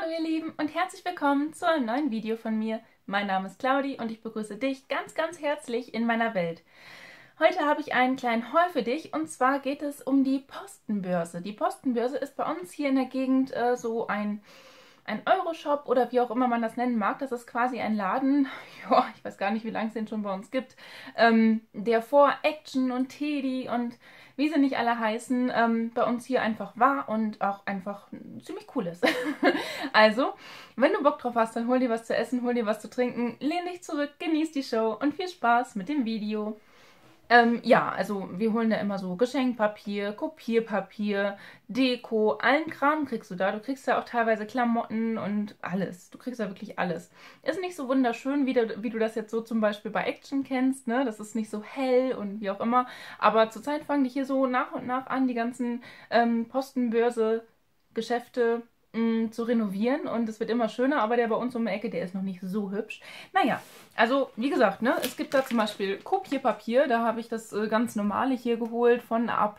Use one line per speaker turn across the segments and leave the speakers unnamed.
Hallo ihr Lieben und herzlich willkommen zu einem neuen Video von mir. Mein Name ist Claudi und ich begrüße dich ganz, ganz herzlich in meiner Welt. Heute habe ich einen kleinen Haul für dich und zwar geht es um die Postenbörse. Die Postenbörse ist bei uns hier in der Gegend so ein Euroshop oder wie auch immer man das nennen mag. Das ist quasi ein Laden, ja, ich weiß gar nicht, wie lange es den schon bei uns gibt, der vor Action und Teddy und wie sie nicht alle heißen, bei uns hier einfach war und auch einfach ziemlich cool ist. Also, wenn du Bock drauf hast, dann hol dir was zu essen, hol dir was zu trinken, lehn dich zurück, genieß die Show und viel Spaß mit dem Video. Ja, also wir holen da immer so Geschenkpapier, Kopierpapier, Deko, allen Kram kriegst du da. Du kriegst da auch teilweise Klamotten und alles. Du kriegst da wirklich alles. Ist nicht so wunderschön, wie du das jetzt so zum Beispiel bei Action kennst, ne? Das ist nicht so hell und wie auch immer. Aber zurzeit fangen die hier so nach und nach an, die ganzen Postenbörse, Geschäfte zu renovieren und es wird immer schöner, aber der bei uns um die Ecke, der ist noch nicht so hübsch. Naja, also wie gesagt, ne, es gibt da zum Beispiel Kopierpapier, da habe ich das ganz normale hier geholt von A+.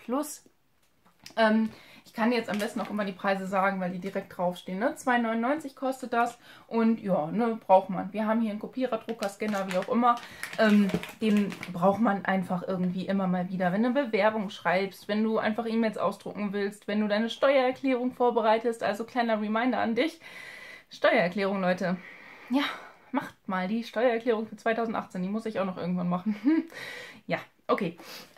Ich kann dir jetzt am besten auch immer die Preise sagen, weil die direkt draufstehen. Ne? 2,99 kostet das und ja, ne, braucht man. Wir haben hier einen Kopierer, Drucker, Scanner, wie auch immer. Den braucht man einfach irgendwie immer mal wieder. Wenn du eine Bewerbung schreibst, wenn du einfach E-Mails ausdrucken willst, wenn du deine Steuererklärung vorbereitest, also kleiner Reminder an dich. Steuererklärung, Leute. Ja, macht mal die Steuererklärung für 2018. Die muss ich auch noch irgendwann machen. Ja, okay.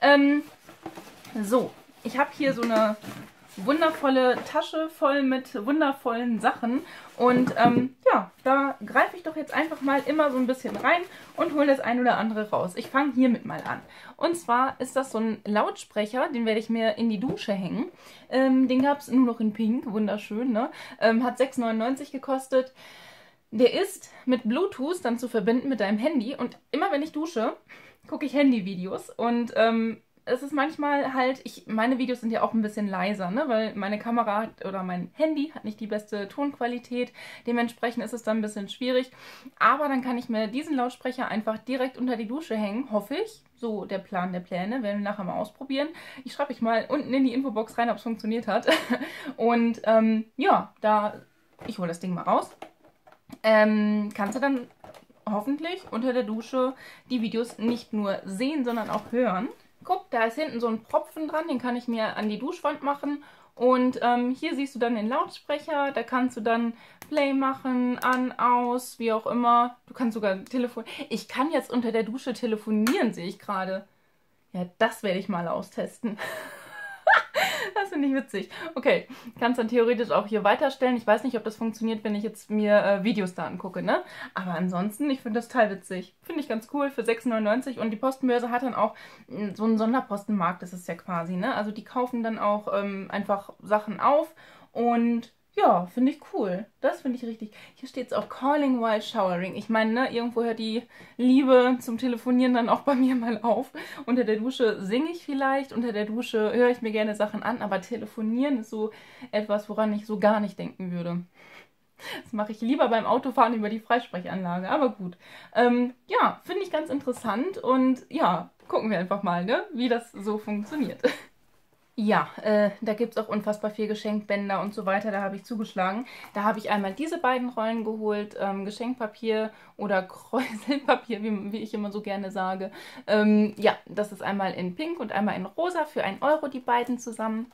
So, ich habe hier so eine wundervolle Tasche voll mit wundervollen Sachen und ja, da greife ich doch jetzt einfach mal immer so ein bisschen rein und hole das ein oder andere raus. Ich fange hiermit mal an. Und zwar ist das so ein Lautsprecher, den werde ich mir in die Dusche hängen. Den gab es nur noch in Pink, wunderschön, ne? Hat 6,99 gekostet. Der ist mit Bluetooth dann zu verbinden mit deinem Handy und immer wenn ich dusche, gucke ich Handyvideos und es ist manchmal halt, meine Videos sind ja auch ein bisschen leiser, ne, weil meine Kamera oder mein Handy hat nicht die beste Tonqualität, dementsprechend ist es dann ein bisschen schwierig, aber dann kann ich mir diesen Lautsprecher einfach direkt unter die Dusche hängen, hoffe ich, so der Plan der Pläne, werden wir nachher mal ausprobieren. Ich schreibe euch mal unten in die Infobox rein, ob es funktioniert hat und ja, ich hole das Ding mal raus, kannst du dann hoffentlich unter der Dusche die Videos nicht nur sehen, sondern auch hören. Guck, da ist hinten so ein Propfen dran, den kann ich mir an die Duschwand machen. Und hier siehst du dann den Lautsprecher, da kannst du dann Play machen, an, aus, wie auch immer. Du kannst sogar telefonieren. Ich kann jetzt unter der Dusche telefonieren, sehe ich gerade. Ja, das werde ich mal austesten. Das finde ich witzig. Okay, kannst dann theoretisch auch hier weiterstellen. Ich weiß nicht, ob das funktioniert, wenn ich jetzt mir Videos da angucke, ne? Aber ansonsten, ich finde das total witzig. Finde ich ganz cool für 6,99 und die Postenbörse hat dann auch so einen Sonderpostenmarkt, das ist ja quasi, ne? Also die kaufen dann auch einfach Sachen auf und ja, finde ich cool. Das finde ich richtig. Hier steht es auch Calling while showering. Ich meine, ne, irgendwo hört die Liebe zum Telefonieren dann auch bei mir mal auf. Unter der Dusche singe ich vielleicht, unter der Dusche höre ich mir gerne Sachen an, aber telefonieren ist so etwas, woran ich so gar nicht denken würde. Das mache ich lieber beim Autofahren über die Freisprechanlage, aber gut. Ja, finde ich ganz interessant und ja, gucken wir einfach mal, ne, wie das so funktioniert. Ja, da gibt es auch unfassbar viel Geschenkbänder und so weiter, da habe ich zugeschlagen. Da habe ich einmal diese beiden Rollen geholt, Geschenkpapier oder Kräuselpapier, wie ich immer so gerne sage. Ja, das ist einmal in Pink und einmal in Rosa für 1 Euro, die beiden zusammen.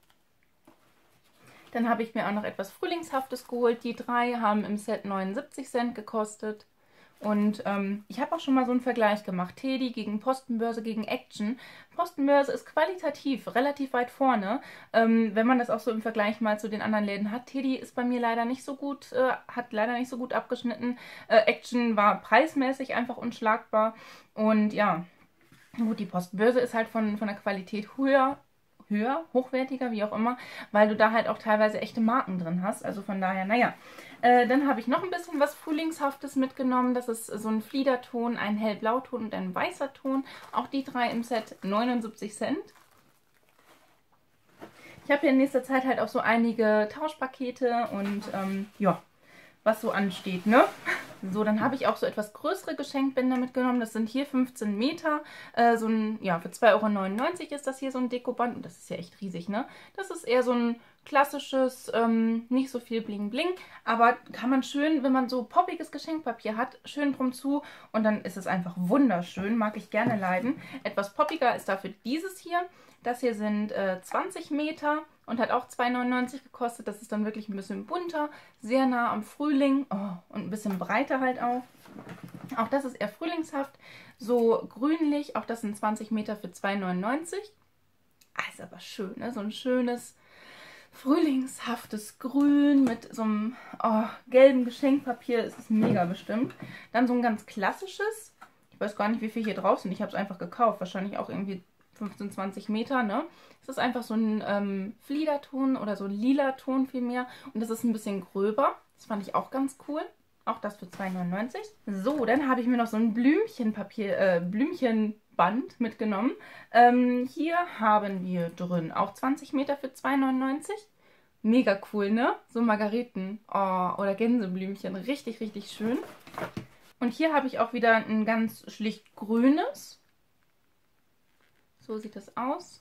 Dann habe ich mir auch noch etwas Frühlingshaftes geholt. Die 3 haben im Set 79 Cent gekostet. Und ich habe auch schon mal so einen Vergleich gemacht. Teddy gegen Postenbörse gegen Action. Postenbörse ist qualitativ relativ weit vorne, wenn man das auch so im Vergleich mal zu den anderen Läden hat. Teddy ist bei mir leider nicht so gut, hat leider nicht so gut abgeschnitten. Action war preismäßig einfach unschlagbar. Und ja, gut, die Postenbörse ist halt von der Qualität höher, hochwertiger, wie auch immer, weil du da halt auch teilweise echte Marken drin hast. Also von daher, naja. Dann habe ich noch ein bisschen was Frühlingshaftes mitgenommen. Das ist so ein Fliederton, ein hellblauton und ein weißer Ton. Auch die 3 im Set 79 Cent. Ich habe hier in nächster Zeit halt auch so einige Tauschpakete und ja, was so ansteht, ne? So, dann habe ich auch so etwas größere Geschenkbänder mitgenommen. Das sind hier 15 Meter. So ein, ja, für 2,99 € ist das hier so ein Dekoband. Und das ist ja echt riesig, ne? Das ist eher so ein klassisches, nicht so viel Bling Bling, aber kann man schön, wenn man so poppiges Geschenkpapier hat, schön drum zu und dann ist es einfach wunderschön, mag ich gerne leiden. Etwas poppiger ist dafür dieses hier. Das hier sind 20 Meter und hat auch 2,99 gekostet. Das ist dann wirklich ein bisschen bunter, sehr nah am Frühling und ein bisschen breiter halt auch. Auch das ist eher frühlingshaft, so grünlich. Auch das sind 20 Meter für 2,99. Ist aber schön, ne? So ein schönes frühlingshaftes Grün mit so einem gelben Geschenkpapier. Das ist mega bestimmt. Dann so ein ganz klassisches. Ich weiß gar nicht, wie viel hier drauf sind. Ich habe es einfach gekauft. Wahrscheinlich auch irgendwie 15, 20 Meter, ne? Es ist einfach so ein Fliederton oder so ein lila Ton vielmehr. Und das ist ein bisschen gröber. Das fand ich auch ganz cool. Auch das für 2,99. So, dann habe ich mir noch so ein Blümchenband mitgenommen. Hier haben wir drin auch 20 Meter für 2,99. Mega cool, ne? So Margareten oder Gänseblümchen. Richtig, richtig schön. Und hier habe ich auch wieder ein ganz schlicht grünes. So sieht das aus.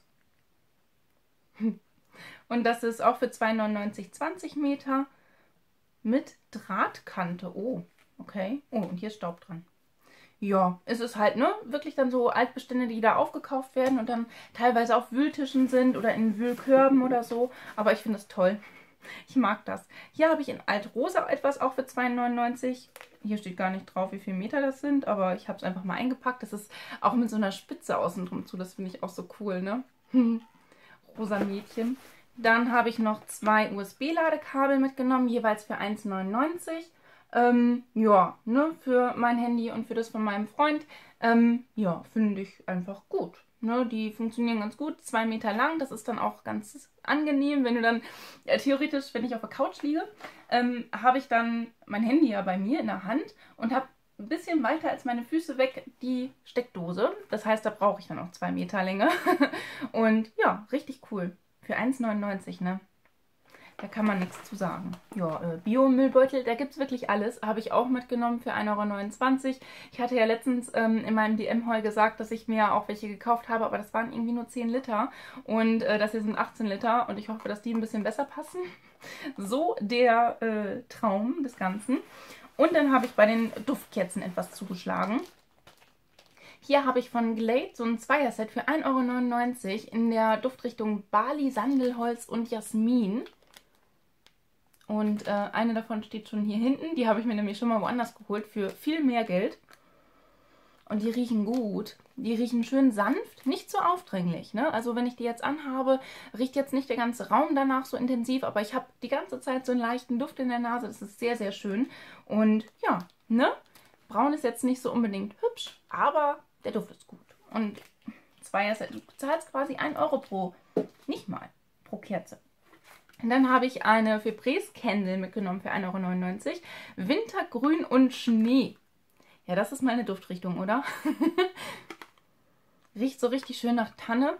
Und das ist auch für 2,99 20 Meter mit Drahtkante. Oh, okay. Oh, und hier ist Staub dran. Ja, es ist halt, ne, wirklich dann so Altbestände, die da aufgekauft werden und dann teilweise auf Wühltischen sind oder in Wühlkörben oder so. Aber ich finde das toll. Ich mag das. Hier habe ich in Altrosa etwas auch für 2,99. Hier steht gar nicht drauf, wie viele Meter das sind, aber ich habe es einfach mal eingepackt. Das ist auch mit so einer Spitze außen drum zu. Das finde ich auch so cool, ne? Rosa Mädchen. Dann habe ich noch 2 USB-Ladekabel mitgenommen, jeweils für 1,99. Ja, ne, für mein Handy und für das von meinem Freund. Ja, finde ich einfach gut. Ne, die funktionieren ganz gut, 2 Meter lang. Das ist dann auch ganz angenehm, wenn du dann, theoretisch, wenn ich auf der Couch liege, habe ich dann mein Handy ja bei mir in der Hand und habe ein bisschen weiter als meine Füße weg die Steckdose. Das heißt, da brauche ich dann auch 2 Meter Länge. Und ja, richtig cool. Für 1,99, ne? Da kann man nichts zu sagen. Ja, Bio-Müllbeutel, da gibt es wirklich alles. Habe ich auch mitgenommen für 1,29 €. Ich hatte ja letztens in meinem DM-Haul gesagt, dass ich mir auch welche gekauft habe, aber das waren irgendwie nur 10 Liter. Und das hier sind 18 Liter und ich hoffe, dass die ein bisschen besser passen. So der Traum des Ganzen. Und dann habe ich bei den Duftkerzen etwas zugeschlagen. Hier habe ich von Glade so ein Zweierset für 1,99 € in der Duftrichtung Bali, Sandelholz und Jasmin. Und eine davon steht schon hier hinten. Die habe ich mir nämlich schon mal woanders geholt für viel mehr Geld. Und die riechen gut. Die riechen schön sanft, nicht so aufdringlich, ne? Also wenn ich die jetzt anhabe, riecht jetzt nicht der ganze Raum danach so intensiv, aber ich habe die ganze Zeit so einen leichten Duft in der Nase. Das ist sehr, sehr schön. Und ja, ne? Braun ist jetzt nicht so unbedingt hübsch, aber der Duft ist gut. Und du zahlst quasi 1 € nicht mal, pro Kerze. Und dann habe ich eine Febreze Candle mitgenommen für 1,99 €. Wintergrün und Schnee. Ja, das ist meine Duftrichtung, oder? Riecht so richtig schön nach Tanne.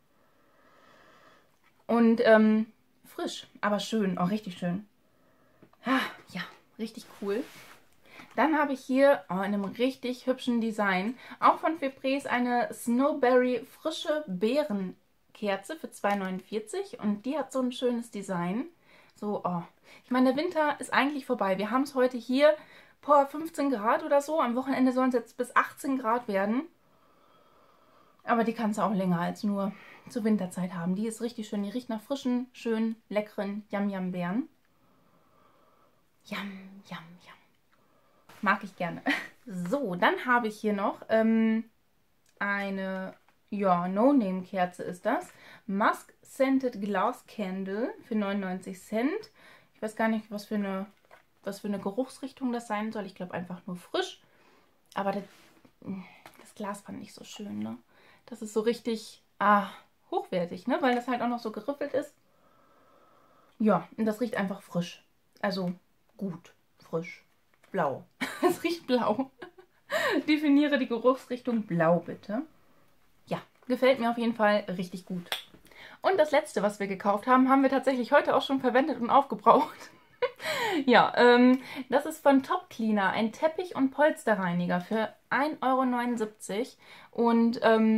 Und frisch, aber schön. Auch richtig schön. Ja, richtig cool. Dann habe ich hier in einem richtig hübschen Design, auch von Febreze, eine Snowberry frische Beerenkerze für 2,49 € und die hat so ein schönes Design. So, ich meine, der Winter ist eigentlich vorbei. Wir haben es heute hier, 15 Grad oder so. Am Wochenende sollen es jetzt bis 18 Grad werden. Aber die kannst du auch länger als nur zur Winterzeit haben. Die ist richtig schön. Die riecht nach frischen, schönen, leckeren Yam-Yam-Beeren. Yam, Yam, Yam. Mag ich gerne. So, dann habe ich hier noch eine, ja, No-Name-Kerze ist das. Musk Scented Glass Candle für 99 Cent. Ich weiß gar nicht, was für eine Geruchsrichtung das sein soll. Ich glaube einfach nur frisch. Aber das Glas fand ich so schön, ne? Das ist so richtig hochwertig, ne? Weil das halt auch noch so geriffelt ist. Ja, und das riecht einfach frisch. Also gut, frisch. Blau. Es riecht blau. Definiere die Geruchsrichtung blau, bitte. Ja, gefällt mir auf jeden Fall richtig gut. Und das letzte, was wir gekauft haben, haben wir tatsächlich heute auch schon verwendet und aufgebraucht. Ja, das ist von Top Cleaner, ein Teppich- und Polsterreiniger für 1,79 € und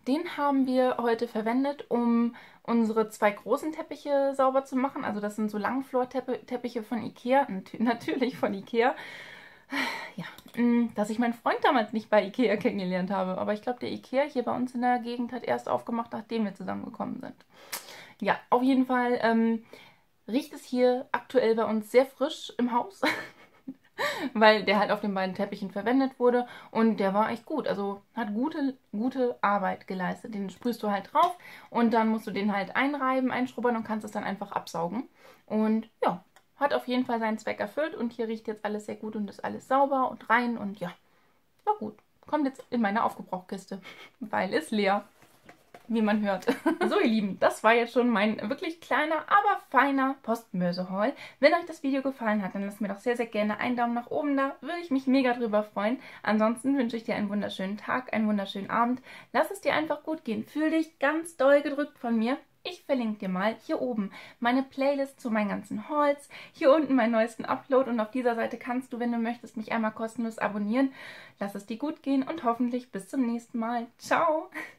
Den haben wir heute verwendet, um unsere 2 großen Teppiche sauber zu machen. Also das sind so Langflor-Teppiche von Ikea, natürlich von Ikea. Ja, dass ich meinen Freund damals nicht bei Ikea kennengelernt habe. Aber ich glaube, der Ikea hier bei uns in der Gegend hat erst aufgemacht, nachdem wir zusammengekommen sind. Ja, auf jeden Fall riecht es hier aktuell bei uns sehr frisch im Haus. Weil der halt auf den beiden Teppichen verwendet wurde und der war echt gut. Also hat gute Arbeit geleistet. Den sprühst du halt drauf und dann musst du den halt einreiben, einschrubbern und kannst es dann einfach absaugen. Und ja, hat auf jeden Fall seinen Zweck erfüllt und hier riecht jetzt alles sehr gut und ist alles sauber und rein und ja, war gut. Kommt jetzt in meine Aufgebrauchkiste, weil ist leer, wie man hört. So, ihr Lieben, das war jetzt schon mein wirklich kleiner, aber feiner Postmöse-Haul. Wenn euch das Video gefallen hat, dann lasst mir doch sehr, sehr gerne einen Daumen nach oben da. Würde ich mich mega drüber freuen. Ansonsten wünsche ich dir einen wunderschönen Tag, einen wunderschönen Abend. Lass es dir einfach gut gehen. Fühl dich ganz doll gedrückt von mir. Ich verlinke dir mal hier oben meine Playlist zu meinen ganzen Hauls, hier unten meinen neuesten Upload und auf dieser Seite kannst du, wenn du möchtest, mich einmal kostenlos abonnieren. Lass es dir gut gehen und hoffentlich bis zum nächsten Mal. Ciao!